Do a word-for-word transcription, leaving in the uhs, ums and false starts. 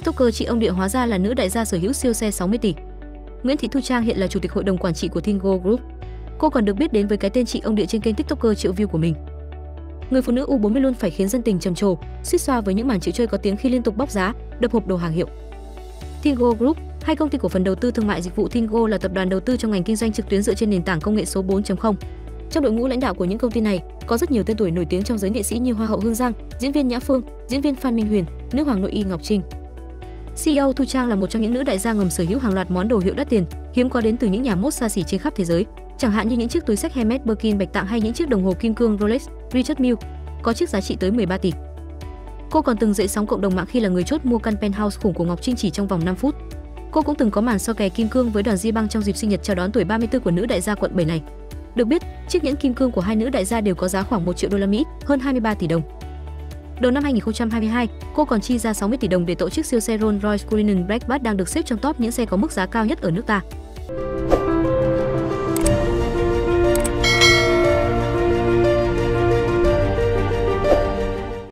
TikToker chị ông Địa hóa ra là nữ đại gia sở hữu siêu xe sáu mươi tỷ. Nguyễn Thị Thu Trang hiện là chủ tịch hội đồng quản trị của Thingo Group. Cô còn được biết đến với cái tên chị ông Địa trên kênh TikToker triệu view của mình. Người phụ nữ U bốn mươi luôn phải khiến dân tình trầm trồ, suýt xoa với những màn chịu chơi có tiếng khi liên tục bóc giá, đập hộp đồ hàng hiệu. Thingo Group, hay công ty cổ phần đầu tư thương mại dịch vụ Thingo, là tập đoàn đầu tư trong ngành kinh doanh trực tuyến dựa trên nền tảng công nghệ số bốn chấm không. Trong đội ngũ lãnh đạo của những công ty này có rất nhiều tên tuổi nổi tiếng trong giới nghệ sĩ như Hoa hậu Hương Giang, diễn viên Nhã Phương, diễn viên Phan Minh Huyền, nữ hoàng nội y Ngọc Trinh. xê e ô Thu Trang là một trong những nữ đại gia ngầm sở hữu hàng loạt món đồ hiệu đắt tiền, hiếm có đến từ những nhà mốt xa xỉ trên khắp thế giới, chẳng hạn như những chiếc túi xách Hermes Birkin bạch tạng hay những chiếc đồng hồ kim cương Rolex Richard Mille, có chiếc giá trị tới mười ba tỷ. Cô còn từng dậy sóng cộng đồng mạng khi là người chốt mua căn penthouse khủng của Ngọc Trinh chỉ trong vòng năm phút. Cô cũng từng có màn so kè kim cương với đoàn Di Băng trong dịp sinh nhật chào đón tuổi ba mươi tư của nữ đại gia quận bảy này. Được biết, chiếc nhẫn kim cương của hai nữ đại gia đều có giá khoảng một triệu đô la Mỹ, hơn hai mươi ba tỷ đồng. Đầu năm hai nghìn không trăm hai mươi hai, cô còn chi ra sáu mươi tỷ đồng để tổ chức siêu xe Rolls-Royce Cullinan Black Bass đang được xếp trong top những xe có mức giá cao nhất ở nước ta.